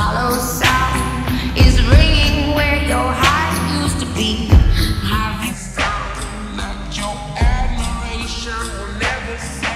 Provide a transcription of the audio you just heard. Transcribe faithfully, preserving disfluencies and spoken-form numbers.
hollow sound is ringing where your heart used to be. Have you found that your admiration will never cease?